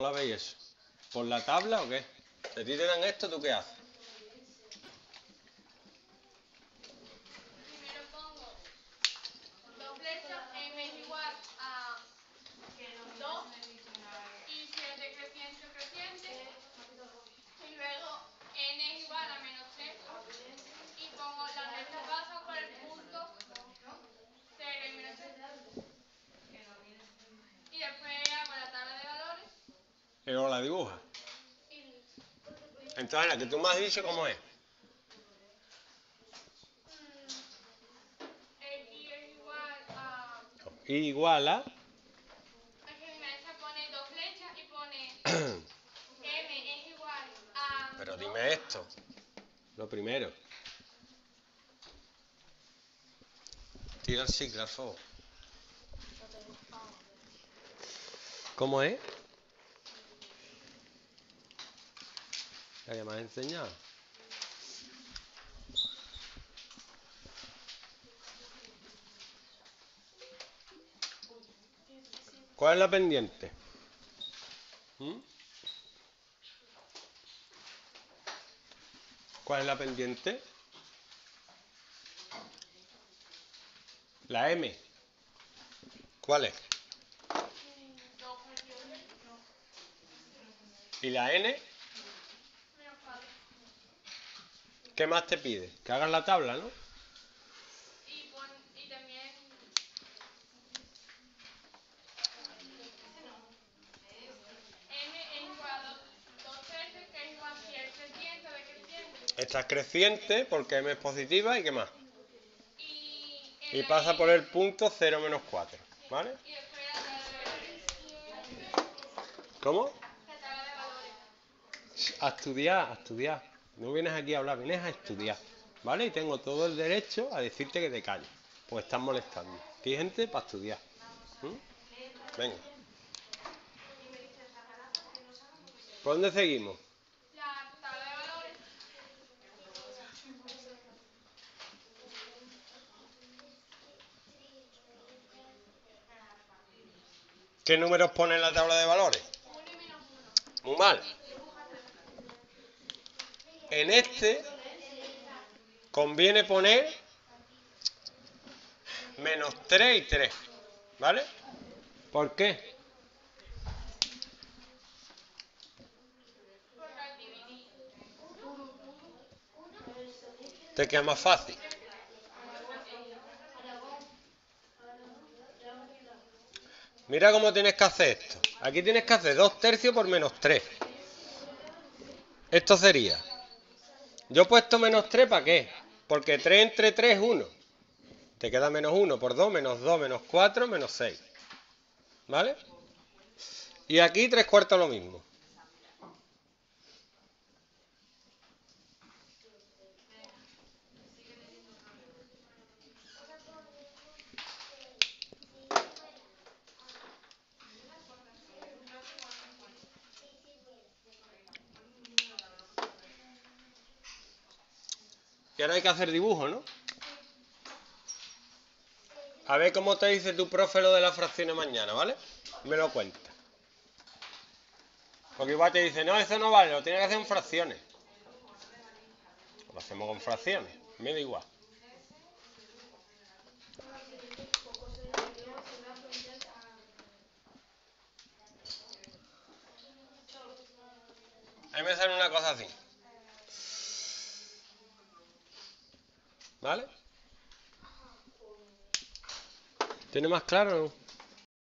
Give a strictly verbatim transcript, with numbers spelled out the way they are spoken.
¿La veis eso? ¿Por la tabla o qué? Si a ti te dan esto, ¿tú qué haces? Primero pongo dos flechas, m es igual a dos y siete creciente o creciente, y luego n es igual a menos tres y pongo la recta pasa por el punto cero y menos tres y después hago la tabla de valores Y luego la dibujas. y Entonces, la que tú me has dicho, ¿cómo es? mm, x es igual a... Y igual a... Es que mi maestra pone dos flechas y pone m es igual a... Pero dime esto. Lo primero. Tira el ciclo, al favor. ¿Cómo es? La que me has enseñado. ¿Cuál es la pendiente? ¿Mm? ¿Cuál es la pendiente? La M. ¿Cuál es? dos ¿Y la N? menos cuatro. ¿Qué más te pide? Que hagas la tabla, ¿no? Y, pon, y también m es igual a dos tercios, que es igual si es creciente o decreciente. Esta es creciente porque M es positiva y ¿qué más? Y, en Y la pasa N, por el punto cero menos cuatro, ¿vale? y después la tabla de valores. ¿Cómo? La tabla de valores. A estudiar, a estudiar. No vienes aquí a hablar, vienes a estudiar, ¿vale? Y tengo todo el derecho a decirte que te calles, pues estás molestando. Aquí hay gente para estudiar. ¿Mm? Venga. ¿Por dónde seguimos? La tabla de valores. ¿Qué números pone en la tabla de valores? uno y menos uno. Muy mal. En este conviene poner menos tres y tres, ¿vale? ¿Por qué? Porque al dividir Te queda más fácil. Mira cómo tienes que hacer esto. Aquí tienes que hacer dos tercios por menos tres. Esto sería... Yo he puesto menos tres, ¿para qué? Porque tres entre tres es uno. Te queda menos uno por dos, menos dos, menos cuatro, menos seis. ¿Vale? Y aquí tres cuartos lo mismo. Y ahora hay que hacer dibujo, ¿no? A ver cómo te dice tu profe lo de las fracciones mañana, ¿vale? Me lo cuenta. Porque igual te dice, no, eso no vale, lo tienes que hacer en fracciones. Lo hacemos con fracciones, me da igual. A mí me sale una cosa así. ¿Vale? ¿Tiene más claro o no?